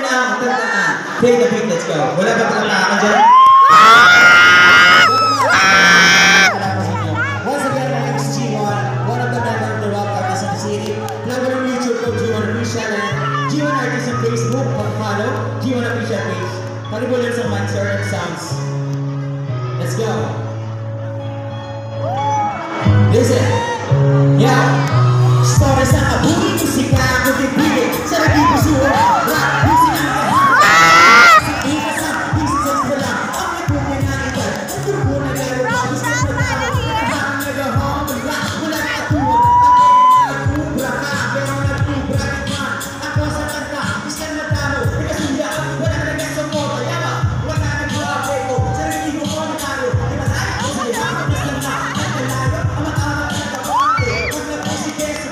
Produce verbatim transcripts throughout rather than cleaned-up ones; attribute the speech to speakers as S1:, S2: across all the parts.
S1: yun ang tandaan. Play the beat, let's go. Wala ba palatakan dyan? Once again, my name is G one, one of the member of the rock artists in the city. Vlogger on YouTube ko, G one Official, and G one Artist on Facebook, pag-follow, G one Official page. Pag-ibulan sa Manser and Sounds. Let's go. Listen. Yeah. Story sa kabuhi, musika ako bibigay. Sa nagpipasuwa, rap, music ang kahat. Ikasang, business na lang. Ang nagpumay na ito. Ang turbo na garo, gusto na tao. Ang nagahong, rap, wala na katuwa. Ang nagkubra ka, pero nagkubra ka. Ako sa kanta, gusto na tao. Ikasuya, wala na nagkasapot. Ayawa, wala na nagbuwagay ko. Sa nagkibo ko na tao. Imasari ko sa iyo, ang gusto na. Ang kalayo, ang matawag na kapante. Huwag na po si Keso.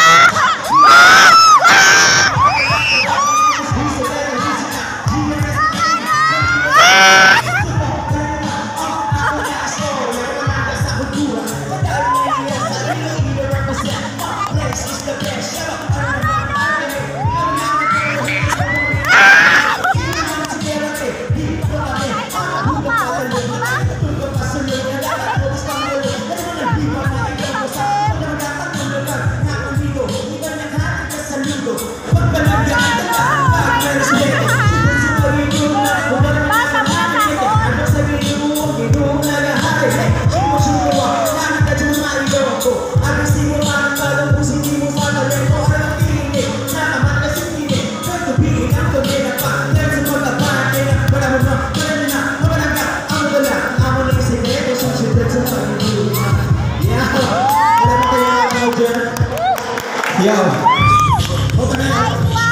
S1: Yo. Open na.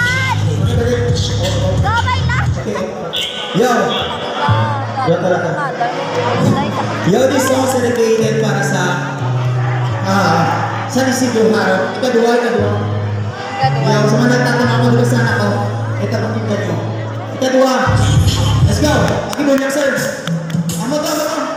S1: Yo. Yo talaga. Yo, this song is dedicated para sa ah, sa Isidro Haro. Ikadua, ikadua. Yo, sa mga nagtatanong kung saan ako, ito pakinggan nyo. Ikadua. Let's go. Pakinggan nyo, sir. Amo to, amo to.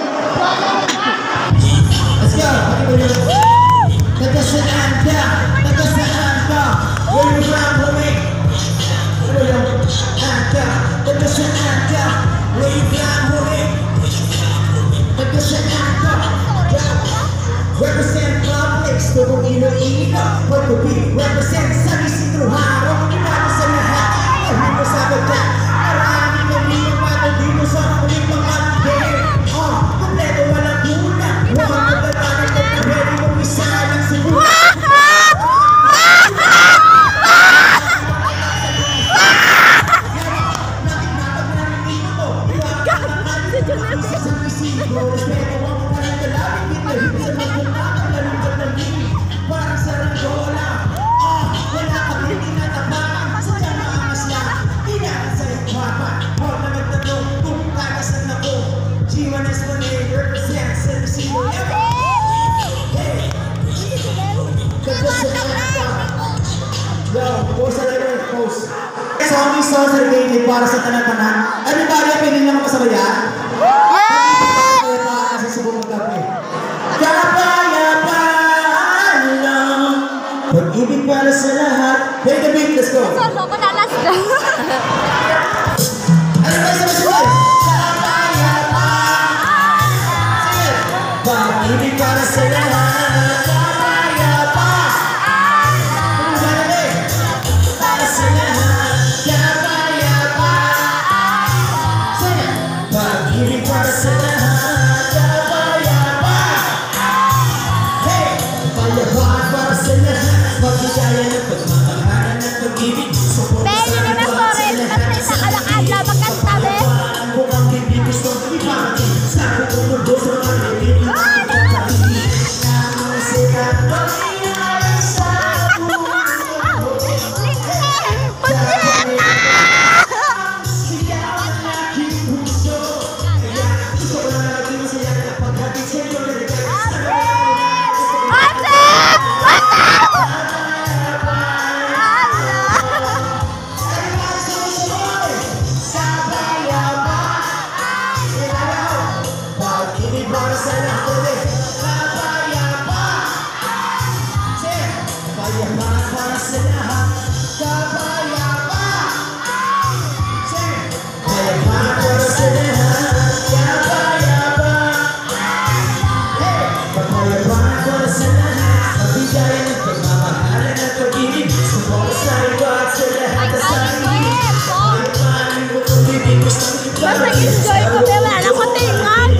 S1: Let's go. Pakinggan nyo. Tagasaan ka. Tagasaan ka. Where you from, homie? Where you from? Tagasaan ka. Where you from, homie? Tagasaan ka. Represent public, Stubong Iloilo. What could be? Represent San Isidro Haro. Ipato sa lahat. Dito sa baga. Marami kami yung pato dito sa kulit mga game. Oh, kompleto walang kulang. Huwag magdatanan ka na ready mo isa lang siguro. So, ang isang segregated para sa tanan-tanan. Everybody, pwede nyo makasabayan? Yeah! Kaya pa kasi subong magkape. Kapayapaan lang, pag-ibig para sa lahat. Play the beat, let's go!
S2: So, so, panalas ka.
S1: Ano ba sa masulay? Kapayapaan lang, pag-ibig para sa lahat. Para
S2: Enjoy ko, pero wala ko tingog.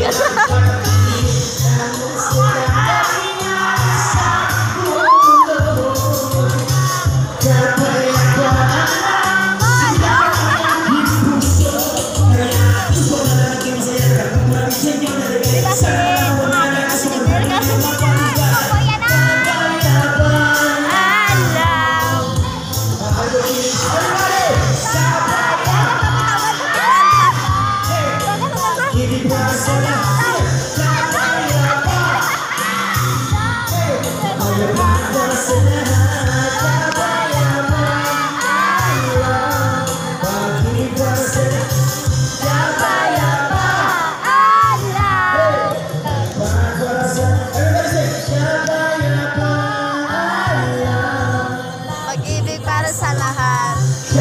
S2: Pag-ibig para sa lahat.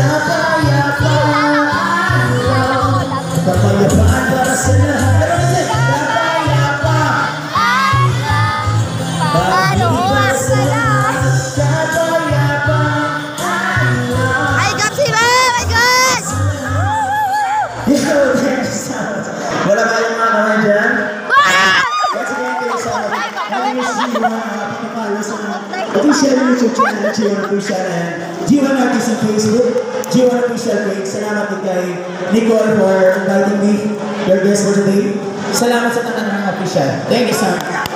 S1: Kapayapaan para sa lahat.
S2: Paano uwak sa lahat? Ay, Gapsi ba? My gosh!
S1: Wala kayong mga kamay dyan? Once again, kayo sa my name is G one, pinapalo sa official YouTube channel, G one Official, and G one Artist on Facebook, G one Official page. Salamat din kay Nicole for inviting me, your guest for today. Salamat sa tanang mga official. Thank you so much.